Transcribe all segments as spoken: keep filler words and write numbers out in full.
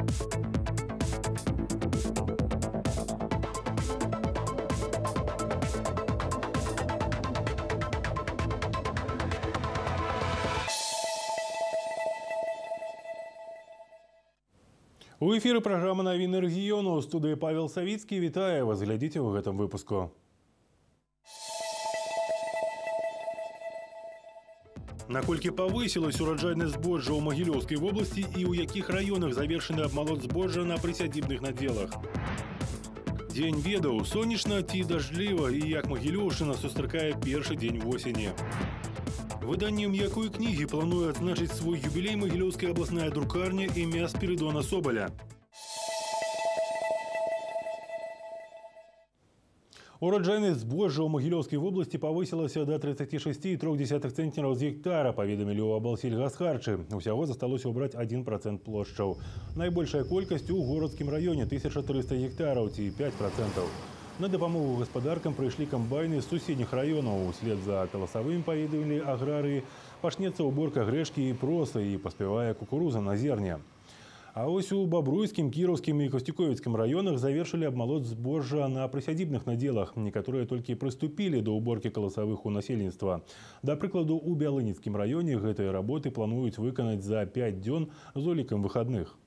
У эфіры праграма «Навіны рэгіёну». У студыі Павел Савіцкі. Вітаю вас. Глядзіце ў гэтым выпуску. Наколькі павысілась ураджайнасць збожжа ў Магілёўскай вобласці і ў якіх раёнах завершаны абмалот збожжа на прысядзібных надзелах? Дзень ведаў, сонечна ці дажджліва і як Магілёўшчына сустракае першы дзень восені. Выданнем якой кнігі плануе адзначыць свой юбілей Магілёўская абласная друкарня імя Спіридона Соболя. Ураджайнасць збожжа ў Магілёўскай вобласці павысілася да тридцати шести и трёх десятых цэнтнераў з гектара, паведамілі ў аблсельгасхарчы. Усяго засталося ўбраць адзін працэнт плошчаў. Найбольшая колькасць у горадскім раёне тысяча триста гектараў ці пять процентаў. На дапамогу гаспадаркам прыйшлі камбайны з суседніх раёнаў. Услед за каласавым, паведамілі аграрыі, пачнецца ўборка грэчкі і просы і паспявае кукуруза на зерне. А ось у Бабруйскім, Кіровскім і Косцюковіцкім раёнах завершылі абмалот збожжа на прысядзібных надзелах. Некаторыя толькі прыступілі да ўборкі каласавых у насельніцтва. Да прыкладу, у Бялыніцкім раёне гэтыя работы плануюць выканаць за пять дзён з улікам выхадных.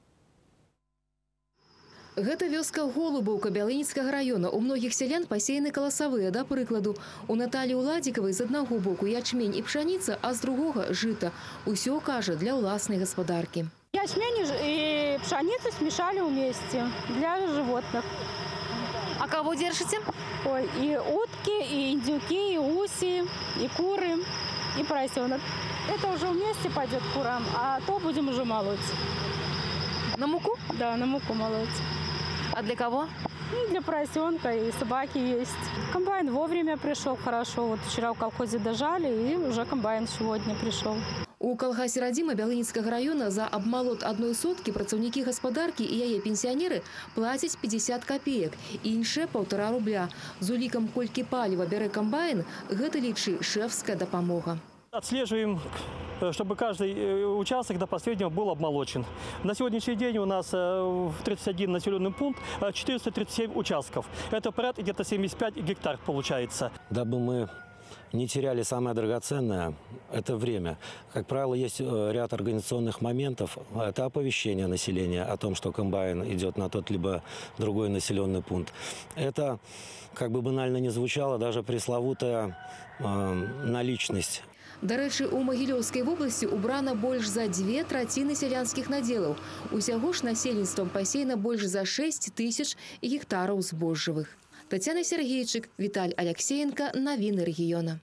Гэта вёска Голубаўка Бялыніцкага раёна. У многіх сялян пасеяны каласавыя. Да прыкладу, у Наталі Уладзікавай з аднаго боку ячмень і пшаніца, а з другога жыта. Усё, кажа, для ўласнай гаспадаркі. Ячмень и пшеницу смешали вместе для животных. А кого держите? Ой, и утки, и индюки, и уси, и куры, и поросенок. Это уже вместе пойдет курам, а то будем уже молоть. На муку? Да, на муку молоть. А для кого? Ну, для поросенка и собаки есть. Комбайн вовремя пришел хорошо. Вот вчера в колхозе дожали, и уже комбайн сегодня пришел. У калгасе «Радзіма» Бялыніцкага раёна за абмалот адной соткі працаўнікі гаспадаркі і яе пенсіянеры плацяць пятьдесят копеек, іншыя полтора рубля. З улікам колькі паліва бярэ камбайн, гэта, лічы, шэфская дапамога. Отслеживаем, чтобы каждый участок до последнего был обмолочен. На сегодняшний день у нас тридцать один населенный пункт, четыреста тридцать семь участков. Это порядка где-то семьдесят пять гектар получается. Дабы мы не теряли самое драгоценное – это время. Как правило, есть ряд организационных моментов. Это оповещение населения о том, что комбайн идет на тот либо другой населенный пункт. Это, как бы банально ни звучало, даже пресловутая э, наличность. Дарэчы, у Магілёўскай вобласці убрана больш за две траціны сялянскіх надзелаў. Усяго ж насельніцтвам пасеяна больш за шесть тысяч гектараў збожжавых. Тацяна Сергейчык, Віталь Алексеенко, Навіны рэгіёна.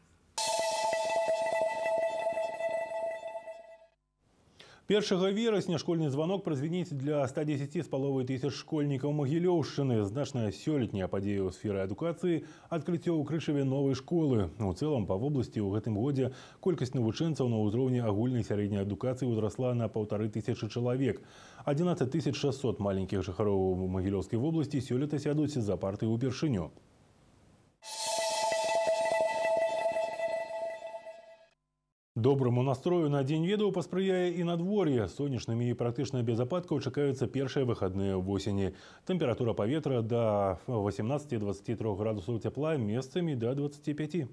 першага верасня школьны званок празвініць для ста дзесяці з паловай тысяч школьнікаў Магілёўшчыны. Значная сёлетняя падзея ў сферы адукацыі – адкрыццё ў Крышаве новай школы. У цэлым па вобласці ў гэтым годзе колькасць навучэнцаў на ўзроўні агульнай сярэдняй адукацыі ўзрасла на паўтары тысячы чалавек. адзінаццаць тысяч шэсцьсот маленькіх жыхароў Магілёўскай вобласці сёлета сядуць за парты ўпершыню. Доброму настрою на дзень ведаў паспрыяе і надвор'е. Сонечнымі і практычна без ападкаў чакаюцца першыя выхадныя восені. Тэмпература паветра да восемнадцати двадцати трёх градусаў цяпла, месцамі да двадцати пяти.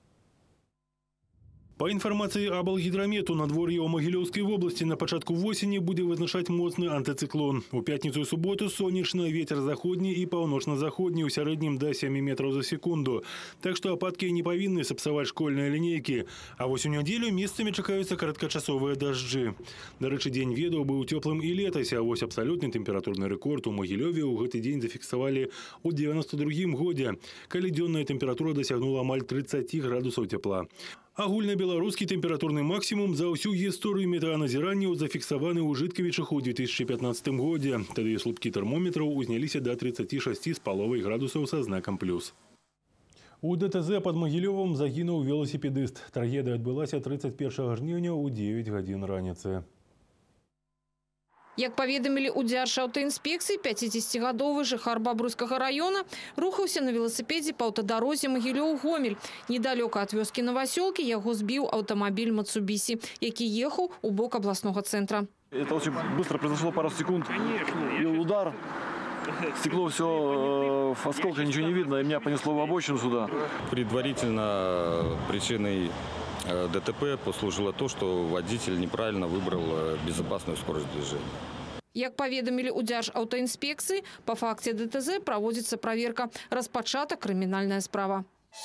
По информации Аблгидромету, надвор'е ў Магілёўскай вобласці на пачатку восені будзе вызначаць моцны антыцыклон. У пятніцу і суботу сонечна, ветер заходні і паўночна-заходні ў сярэднім да семи метраў за секунду. Так што ападкі не павінны сапсаваць школьныя лінейкі. А вось у нядзелю месцамі чакаюцца кароткачасовыя дажджы. Дарэчы, дзень ведаў быў цёплым і летась, а вось абсалютны тэмпературны рэкорд у Магілёве ў гэты дзень зафіксавалі ў девяносто другім годзе, калі дзённая тэмпература дасягнула амаль тридцати градусаў цяпла. Агульнабеларускі тэмпературны максімум за ўсю гісторыю метэаназіранняў зафіксаваны ў Жыткавічах у две тысячи пятнадцатым годзе. Тады слупкі тэрмометраў узняліся да тридцати шести з паловай градусаў са знакам плюс. У ДТЗ пад Магілёвам загінуў веласіпедыст. Трагедыя адбылася тридцать первого жніўня ў девять гадзін раніцы. Як паведамілі ў Дзяржаўтаінспекцыі, пяцідзесяцігадовы жыхар Бабруйскага района рухаўся на велосипедзе па аўтадарозе Магілёў-Гомель. Недалёка ад вёскі Новасёлкі яго збіў аўтамабіль Мацубісі, які ехаў у бок абласнога цэнтра. Это очень быстро произошло, пару секунд. И удар. Стекло все в осколках, ничего не видно, и меня понесло в обочину сюда. Предварительно причиной ДТП послужило то, что водитель неправильно выбрал безопасную скорость движения. Як паведамілі ў Дзяржаўтаінспекцыі, па факце ДТЗ праводзіцца праверка. Распачата крымінальная справа.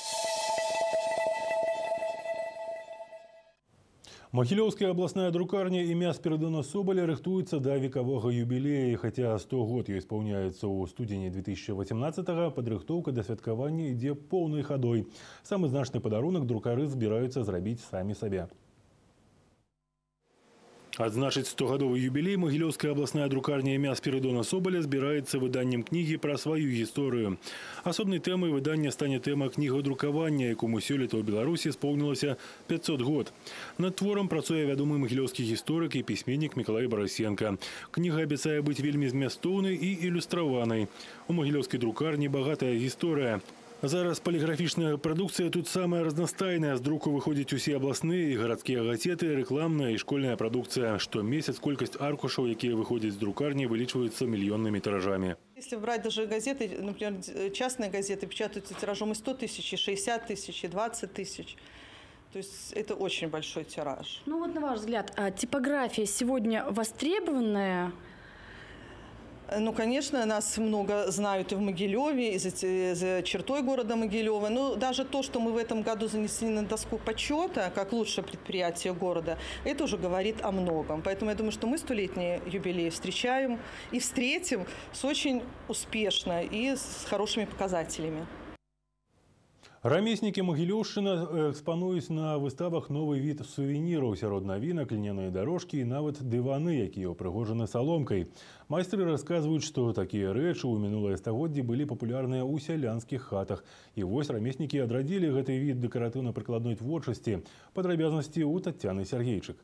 Могилевская областная друкарня імя Спиридона Соболя рыхтуецца да векавога юбілея. Хаця сто год ёй испаўняецца ў студзені две тысячи восемнадцатого, падрыхтоўка да святкавання ідзе поўнай хадой. Самы значны падарунак друкары збіраюцца зрабіць самі сабе. Адзначыць стогадовы юбілей Могилевская областная друкарня імя Спиридона Соболя збіраецца выданнем кнігі пра сваю гісторыю. Асобнай тэмай выдання стане тэма кнігадрукавання, якому сёлета ў Беларусі споўнілася пятьсот год. Над творам працуе вядомы магілёўскі гісторык і пісьменнік Мікалай Барасенко. Кніга абяцае быць вельмі змястоўнай і ілюстраванай. У магілёўскай друкарні багатая гісторыя. Зараз полиграфічная продукция тут самая разнастайная. З друку выходят усе областные и городские газеты, рекламная и школьная продукция. Что месяц колькость аркушаў, якія выходят с друкарни, увеличивается миллионными тиражами. Если брать даже газеты, например, частные газеты печатаются тиражом и сто тысяч, и шестьдесят тысяч, и двадцать тысяч. То есть это очень большой тираж. Ну вот на ваш взгляд, а типография сегодня востребованная? Ну, конечно, нас много знают и в Могилеве, и за, за чертой города Могилева. Но даже то, что мы в этом году занесли на доску почета, как лучшее предприятие города, это уже говорит о многом. Поэтому я думаю, что мы столетний юбилей встречаем и встретим с очень успешно и с хорошими показателями. Рамеснікі Магілёўшчына экспануюць на выставах новы від сувеніраў, сярод навінак, льняныя дорожкі і нават дываны, якія ўпрыгожаны саломкай. Майстры расказваюць, што такія рэчы ў мінулае стагоддзе былі папулярныя ў сялянскіх хатах. І вось рамеснікі адрадзілі гэты від дэкаратыўна-прыкладной творчасці. Падрабязнасці ў Таццяны Сяргейчык.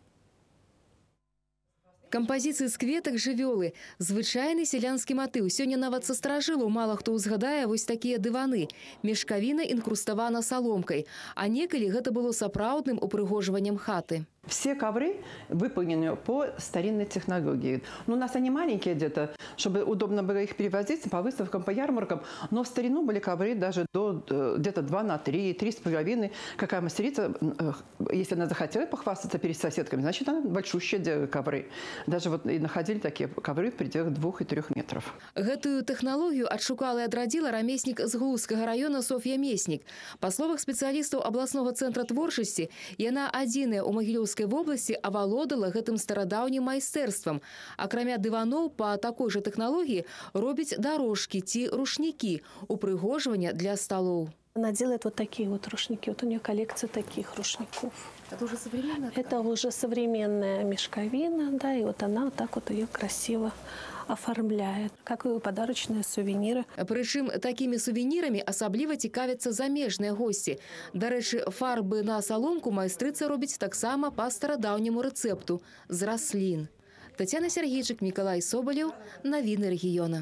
Кампазіцыі з кветак жывёлы. Звычайны сялянскі матыў. Сёння нават са старажылаў мала хто ўзгадае вось такія дываны. Мешкавіна інкруставана саломкай. А некалі гэта было сапраўдным упрыгожваннем хаты. Все ковры выполнены по старинной технологии. Ну, у нас они маленькие где-то, чтобы удобно было их перевозить по выставкам, по ярмаркам. Но в старину были ковры даже до где-то два на три, три с половиной. Какая мастерица, если она захотела похвастаться перед соседками, значит, она большущие делает ковры. Даже вот и находили такие ковры в пределах двух и трех метров. Гэтую технологию отшукала и отрадила рамеснік з Глузскага района Софья Меснік. По словах специалистов областного центра творчасці, яна адзіная у Магілёўскай в области авалодала гэтым старадаўнім майстэрствам. Акрамя дываноў па такой же технологии робіць дорожки ці рушники, упрыгожвання для столов. Она делает вот такие вот рушники. Вот у нее коллекция таких рушников. Это уже современная? Это уже современная мешковина, да, и вот она вот так вот ее красиво оформляет, как и подарочные сувениры. Прычым такими сувенирами асабліва цікавяцца замежныя гости. Дарэчы, фарбы на саломку майстрыца робіць таксама па старадаўняму рэцэпту з раслін. Таццяна Сяргейчык, Мікалай Собалеў, навіны рэгіёна.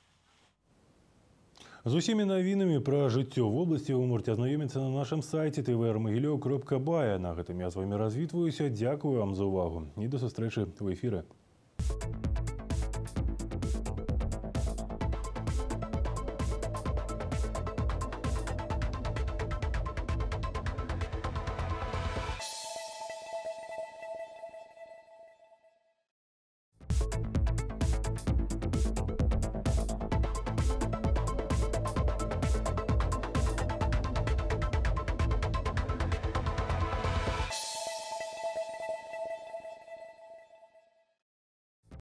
З усімі навінамі пра жыццё в обласці вы можете азнаёміцца на нашым сайце тэ вэ эр магілёў кропка бай. На гэтым я з вами развітваюся. Дзякую вам за увагу і до сустрэчы ў эфіры. you